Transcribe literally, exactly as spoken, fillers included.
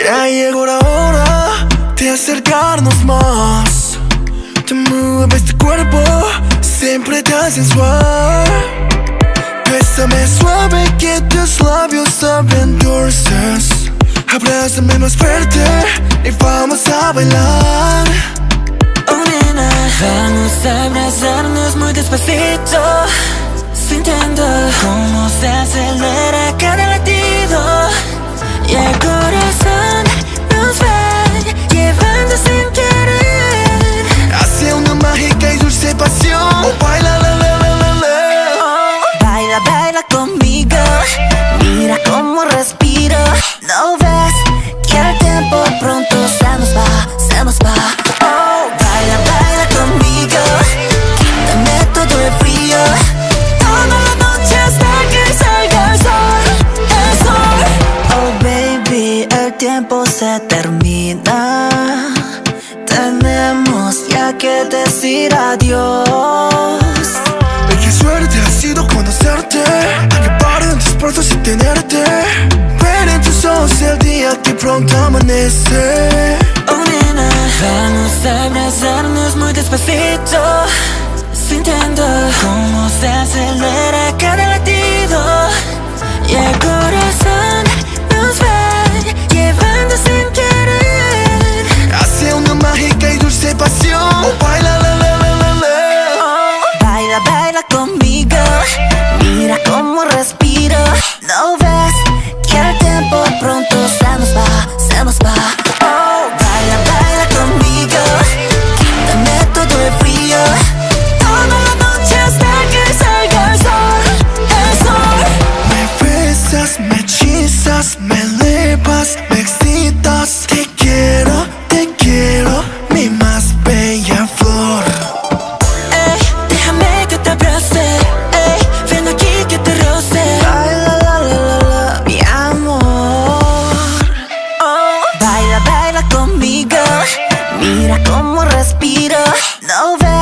Ya llegó la hora de acercarnos más. Te mueves tu cuerpo, siempre tan sensual. Bésame suave que tus labios saben dulces. Abrázame más fuerte y vamos a bailar. Oh nena, vamos a abrazarnos muy despacito, sintiendo cómo se acelera cada latido. Y el corazón nos va llevando sin querer hacia una mágica y dulce pasión. Oh, baila, la, la, la, la, la. Oh, baila, baila conmigo. Mira cómo respiro. ¿No ves que el tiempo pronto se nos va, se nos va? Oh, baila, baila conmigo. Quítame todo el frío. Toda la noche hasta que salga el sol, el sol. Oh baby, el tiempo se termina. Tenemos ya que decir adiós. Ay, qué suerte ha sido conocerte. Acabar en tus brazos y tenerte. Ver en tus ojos el día que pronto amanece. Oh nena, vamos a abrazarnos muy despacito, sintiendo cómo se acelera cada latido. Y el corazón nos va llevando sin querer hacia una mágica y dulce pasión. Oh, baila, la, la, la, la, la. Oh, baila, baila conmigo. Mira cómo respiro. ¿No ves que el tiempo pronto se nos va, se nos va? Oh, baila, baila conmigo. Quítame todo el frío. Toda la noche hasta que salga el sol, el sol. Me besas, me hechizas, me elevas, me excitas. Te quiero, te quiero, mi más bella flor. Ey, déjame que te abrace. Ey, ven aquí que te roce. Baila, la, la, la, la, mi amor. Oh, baila, baila conmigo. Mira cómo respiro. No ves